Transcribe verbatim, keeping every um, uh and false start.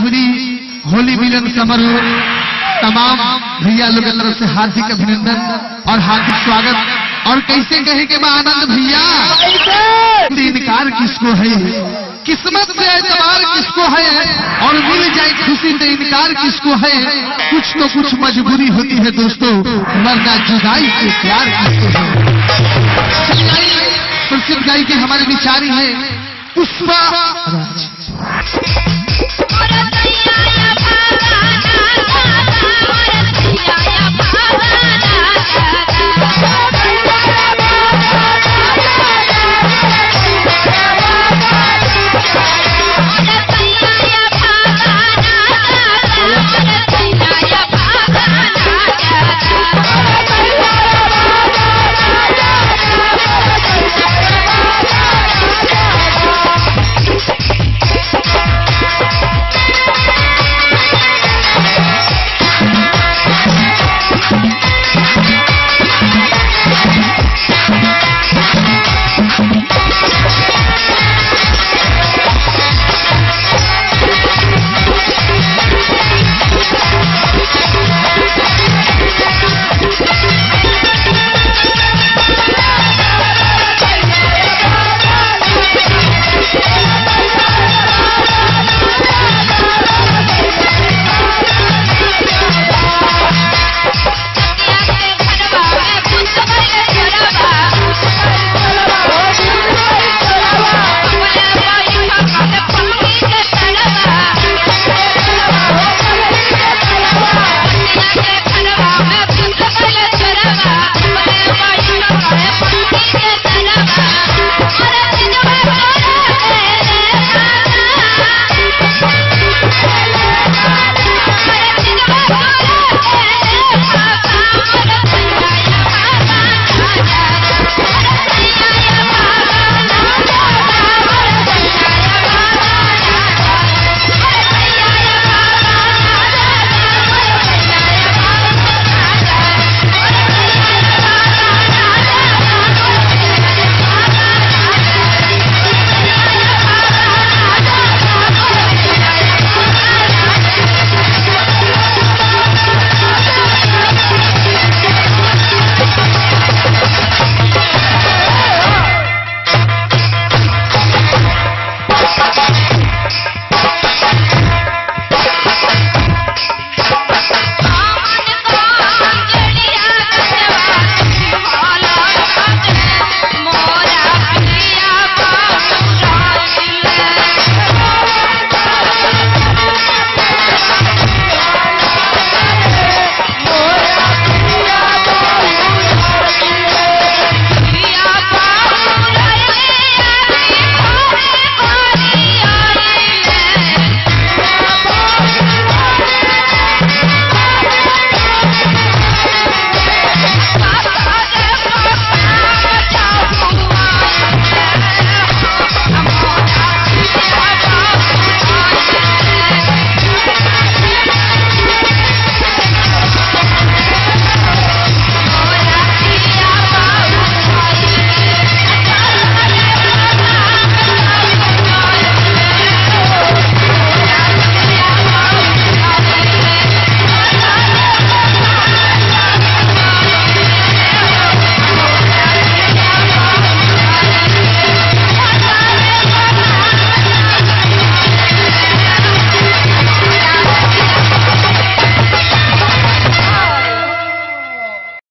भोजपुरी होली मिलन समारोह तमाम भैया लोग की तरफ से हार्दिक अभिनंदन और हार्दिक स्वागत। और कैसे कहे के बा आनंद भैया, इनकार किसको है, किस्मत से एतबार किसको है, और मिल जाए खुशी से इनकार किसको है। कुछ तो कुछ मजबूरी होती है दोस्तों, वरना जुदाई से प्यार किसको है। प्रसिद्ध गायिका हमारे विचारी है पुष्पा।